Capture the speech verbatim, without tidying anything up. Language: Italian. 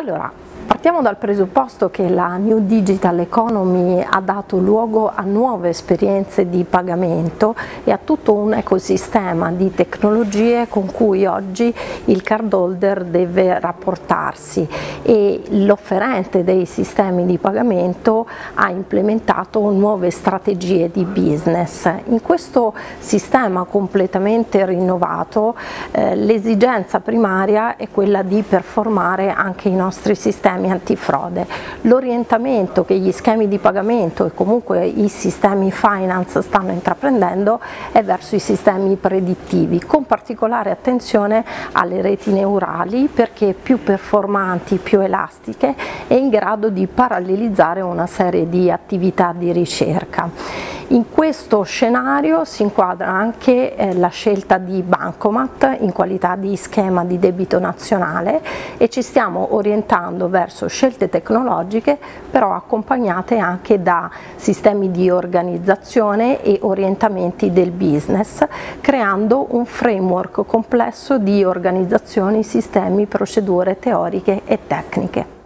Allora, partiamo dal presupposto che la New Digital Economy ha dato luogo a nuove esperienze di pagamento e a tutto un ecosistema di tecnologie con cui oggi il cardholder deve rapportarsi, e l'offerente dei sistemi di pagamento ha implementato nuove strategie di business. In questo sistema completamente rinnovato eh, l'esigenza primaria è quella di performare anche i nostri sistemi antifrode. L'orientamento che gli schemi di pagamento e comunque i sistemi finance stanno intraprendendo è verso i sistemi predittivi, con particolare attenzione alle reti neurali, perché più performanti, più elastiche e in grado di parallelizzare una serie di attività di ricerca. In questo scenario si inquadra anche eh, la scelta di Bancomat in qualità di schema di debito nazionale, e ci stiamo orientando verso scelte tecnologiche però accompagnate anche da sistemi di organizzazione e orientamenti del business, creando un framework complesso di organizzazioni, sistemi, procedure teoriche e tecniche.